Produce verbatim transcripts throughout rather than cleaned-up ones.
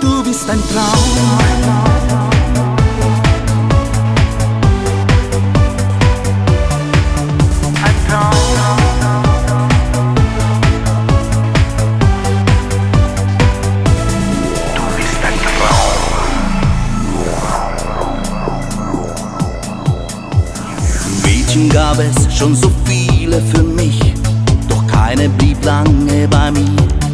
Du bist ein Traum. Ein Traum. Du bist ein Traum. Mädchen gab es schon so viele für mich, doch keine blieb lange bei mir.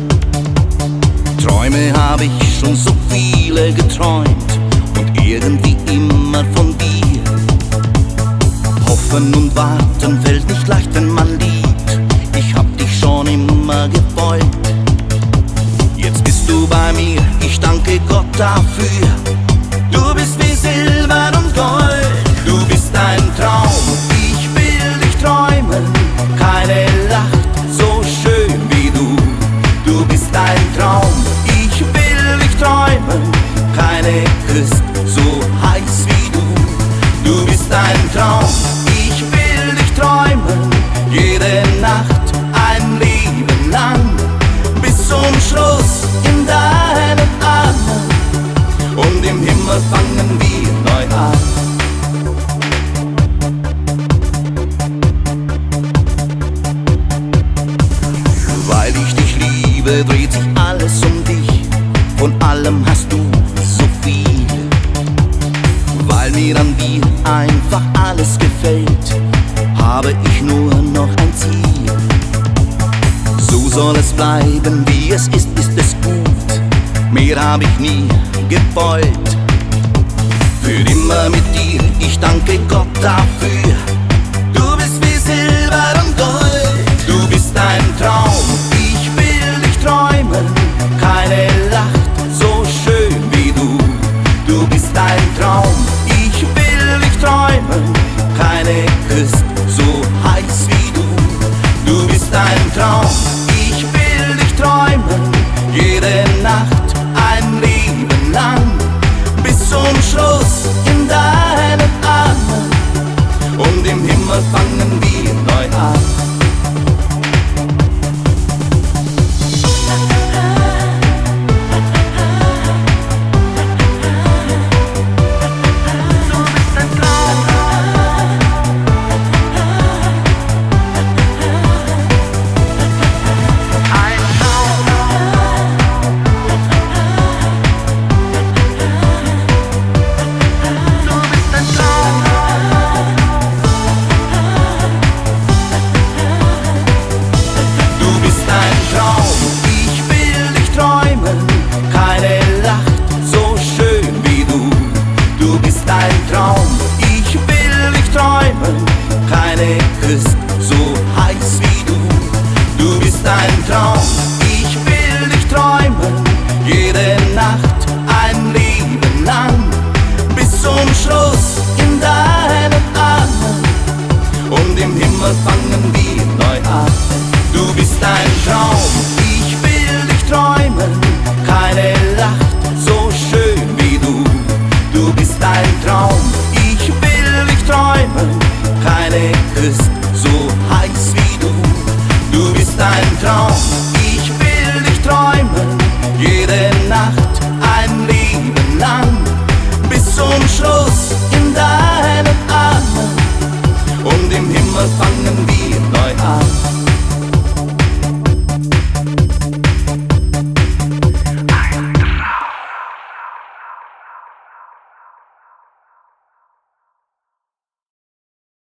Träume habe ich schon so viele geträumt und irgendwie immer von dir. Hoffen und warten fällt nicht leicht, wenn man liebt. Ich hab dich schon immer gewollt. Jetzt bist du bei mir, ich danke Gott dafür. Du bist wie Silber und Gold. Du bist ein Traum, ich will dich träumen. Keine lacht so schön wie du. Du bist ein Traum, ich will dich träumen. Keine küsst so heiß wie du. Du bist ein Traum, ich will dich träumen. Jede Nacht ein Leben lang, bis zum Schluss in deinen Armen. Und im Himmel fangen wir neu an. Weil ich dich liebe, dreht sich alles um dich. Von allem hast du so viel. Weil mir an dir einfach alles gefällt, habe ich nur noch ein Ziel. So soll es bleiben, wie es ist, ist es gut. Mehr habe ich nie gewollt. Für immer mit dir, ich danke Gott dafür. Du bist wie Silber und Gold.